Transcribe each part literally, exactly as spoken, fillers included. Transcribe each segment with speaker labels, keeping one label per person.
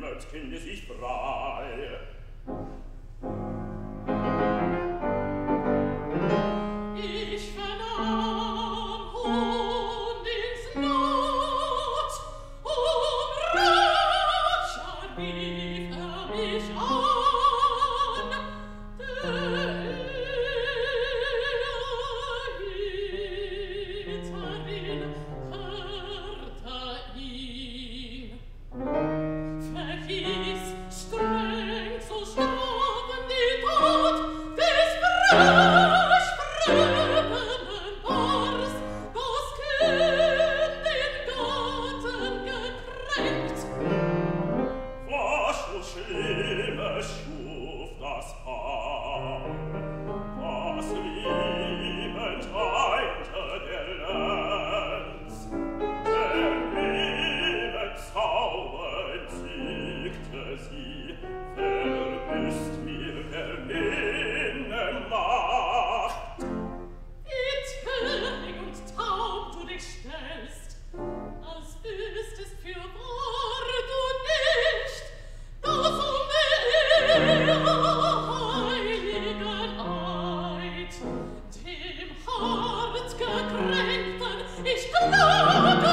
Speaker 1: Göttkind sich frei.
Speaker 2: Ich vernahm Hundins Not, und rascher rief er mich an, der Hüterin hörte ihn. Verhieß streng zu strafen die Tat des Brüch fremden Pars, das Kind den Gatten gekränkt.
Speaker 1: Was so Schlimmes schuf das Paar, was liebend weinte der Lenz, der liebe Zauber entzückte sie, verbüßt mir der Innenmacht.
Speaker 2: Wie töricht und taub du dich stellst, als wüsstest für wahr du nicht, dass um der heiligen Eid dem hart gekränkten ich klage.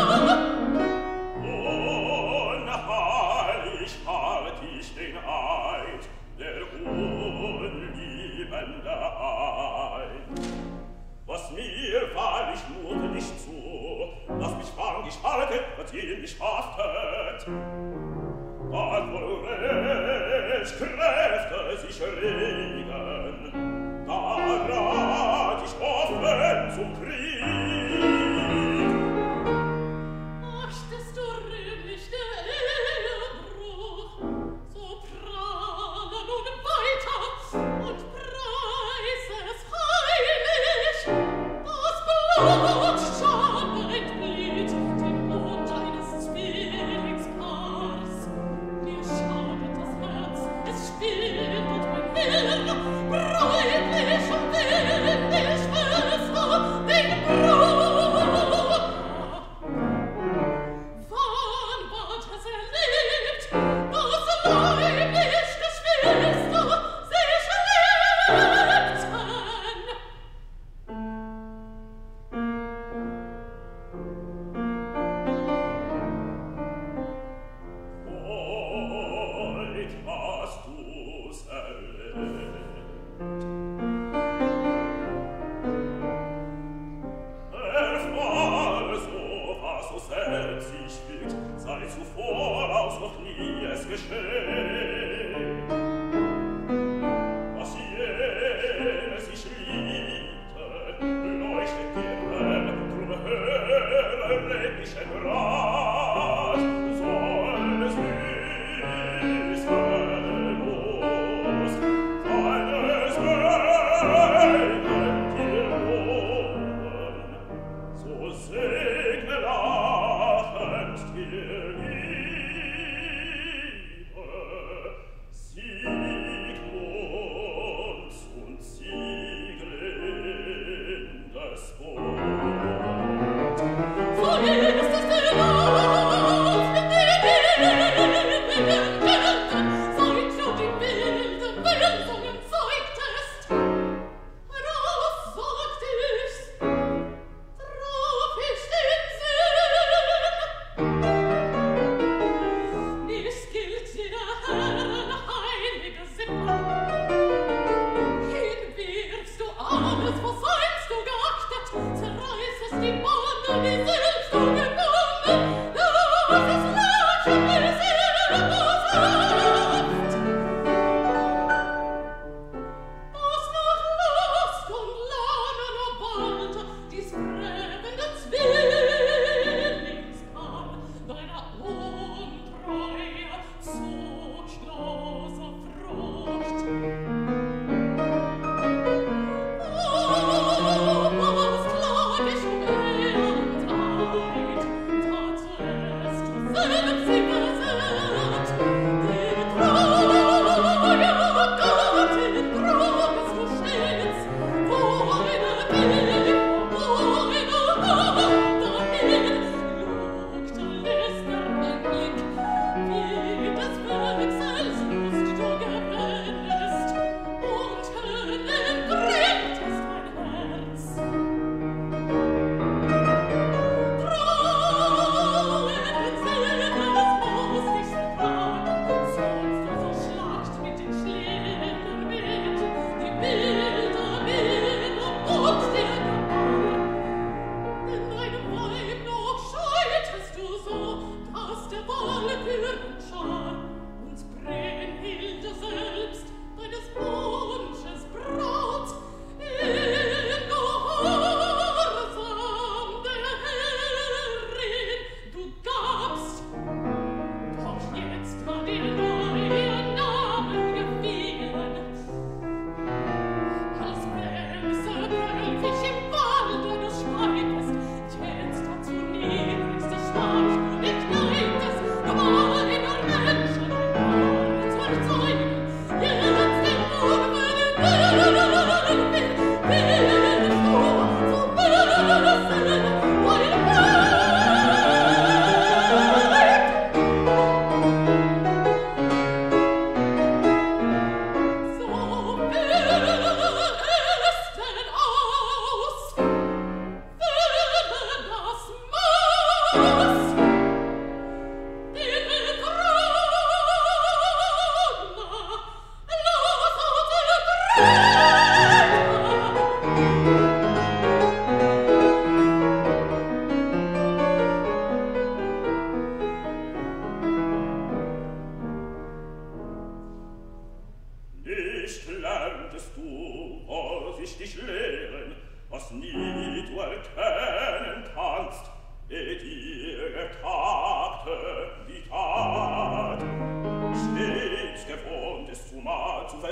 Speaker 2: Unheilig halt ich den Eid, der unliebende Eid. Was mir wahrlich mute nicht zu, dass mich fang ich halte, was jeden mich haftet. Bald wohl recht Kräfte sich regen, da rat ich offen zum Krieg. Achtest du rühmlich der Ehebruch, so prahle nun weiter und preise es heilig, das Blut schamend blieb dem Mund eines Zwillingspaars. Mir schadet das Herz, es spielt und mein Hirn, bräutlich und windig Schwester, den Bruder. Wann ward es erlebt, dass leiblich Geschwister sich liebten? Heut hast du's erlebt. Der Fall so, was so selbst sich fügt, sei zuvor aus noch nie es geschehen. Was jene sich liebte, leuchtet dir hell, drum höre redlichen Rat, soll es wissen los, deines Wegen dir lohnen, so segne lachend dir Liebe, Siegmunds und Sieglindes Bund. So ist es der Lauf mit den ewigen Göttern, seit du die wilden Wildungen zeigtest. Heraus sagt ich's, traf ich den Sinn. Nicht gilt jeder Herren heilige Sippe. Hinwirfst du alles, was seinst du geachtet, zerreißest die Bande, die selbst du gebunden, lass es lachen, bis ihr was habt. Was nach Lust und Lohnen erballte, dies fremde Zwillingspaar deiner Untreue zuchtloser Frucht. Oh, was klag ich um Ehe und Eid, tat zuerst du selbst sie besät. Die treue Gattin tragst du stets, wo eine Gift, wo eine Hand dahin, juckt Lister mein Blick, wie des Welt.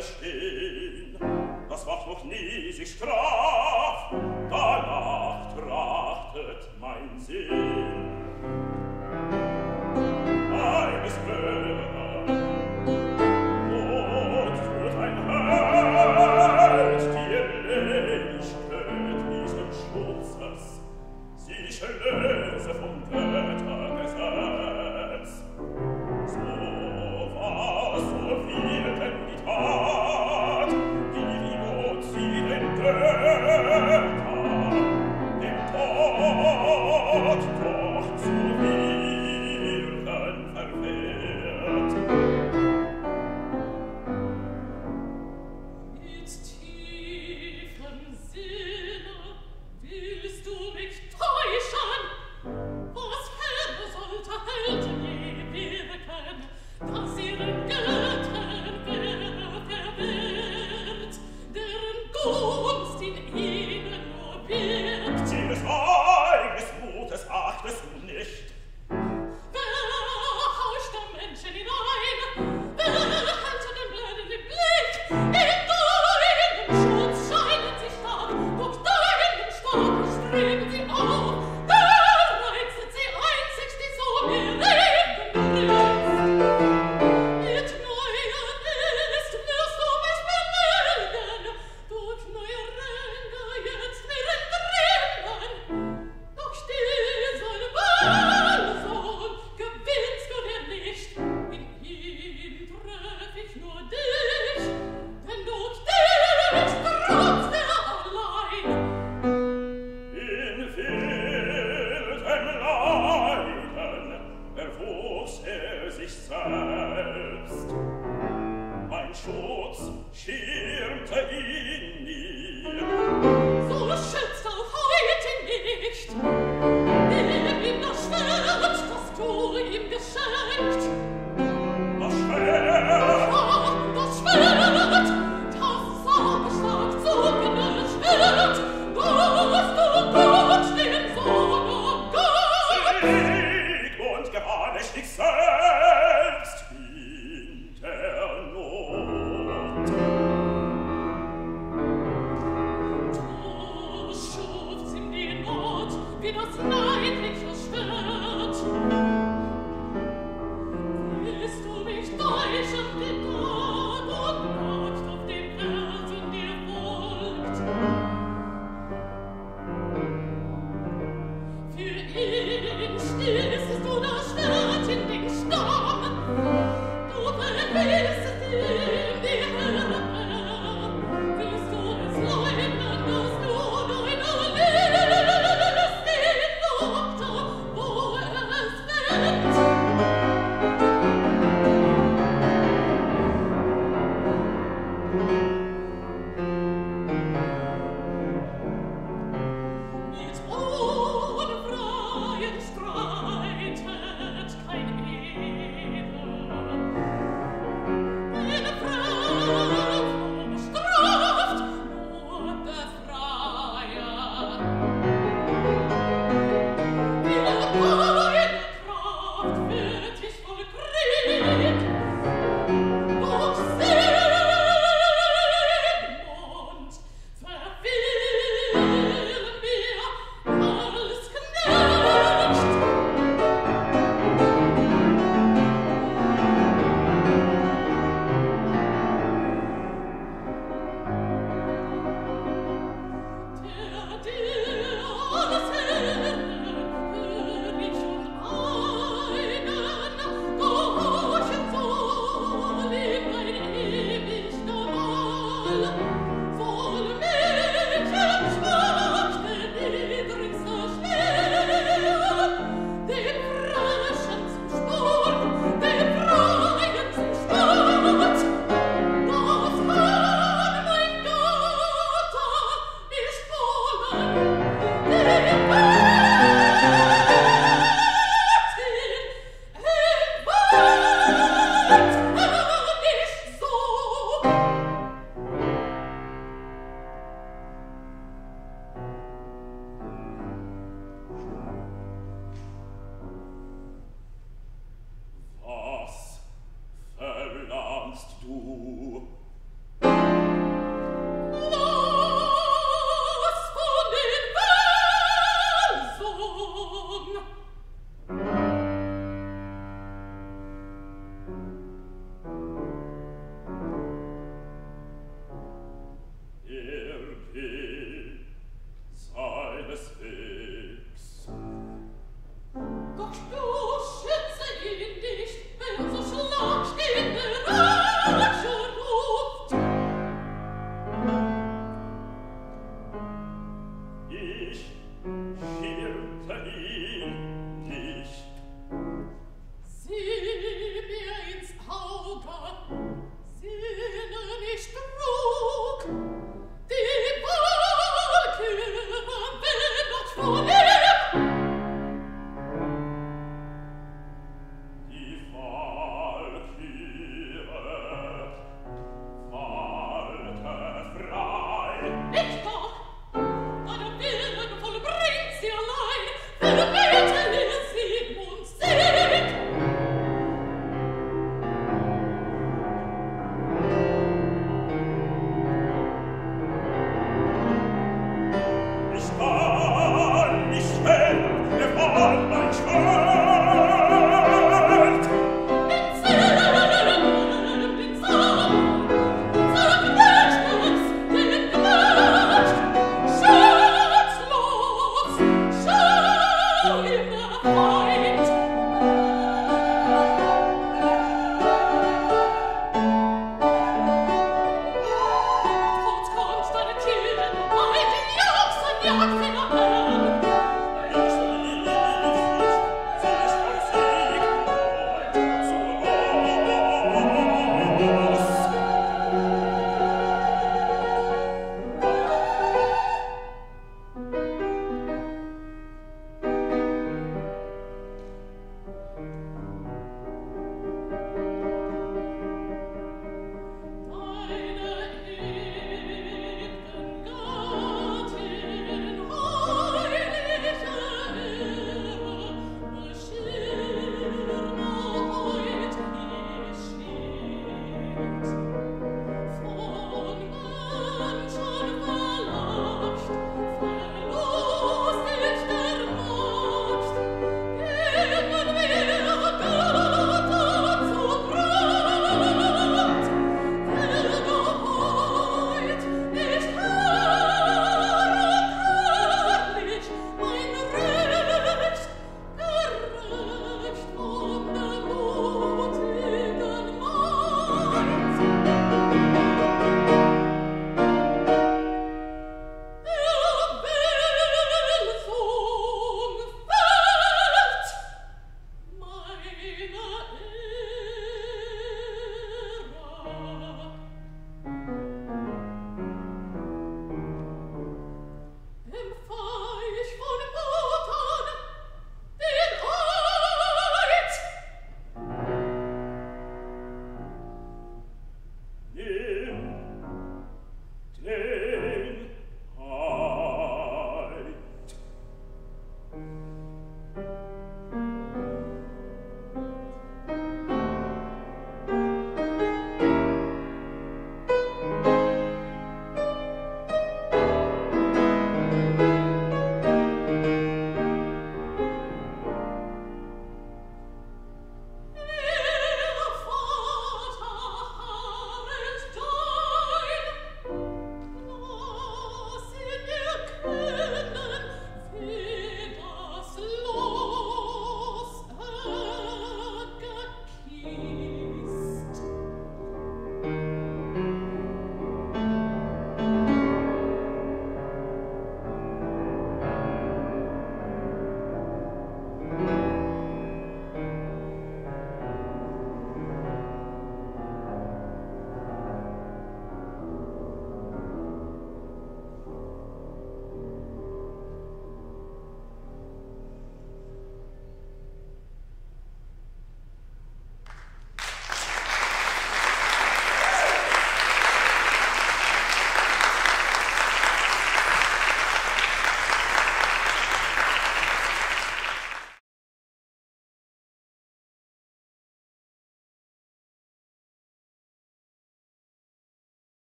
Speaker 1: bestehn. Das Wort noch nie sich straf, danach trachtet mein Sinn. Eines Hörer, Not tut ein Held, die Längigkeit diesen Schutzes, sich löse vom Göttergesetz. So war, so viel denn die Tat, die wie Not sie den Göttern, dem Tod doch zu Willen verwehrt.
Speaker 2: Mit tiefem Sinne willst du mich täuschen? Was Herr sollte Helden je wirken, dass ihren Göttern wäre verwehrt, deren Gunst in ihnen nur wirkt?
Speaker 1: Ihres eigenes Mutes achtest du nicht.
Speaker 2: Wer hauscht am Menschen hinein? Wer hält den blendenden Blick? In deinem Schutz scheinen sie stark, durch deinen Stab streben sie auf. Wer reizet sie einzig, die so mir reden bringst? Mit neuer List wirst du mich belegen, durch neue Ränder jetzt mir entrinnen. Doch diesen Ballsohn gewinnst du dir nicht, in ihm treff ich nur dich, denn durch dich trotzt er allein.
Speaker 1: In wildem Leiden erwuchs er sich selbst. Mein Schutz schirmte ihn nie.
Speaker 2: So schützt auch heute nicht, nimm ihm das Schwert, das du ihm geschenkt.
Speaker 1: Das Schwert,
Speaker 2: Ah, das Schwert, das saugenstark zogene Schwert, das du Gott, den Sohn, oh Gott!
Speaker 1: Sieg und gewann ich dich selbst.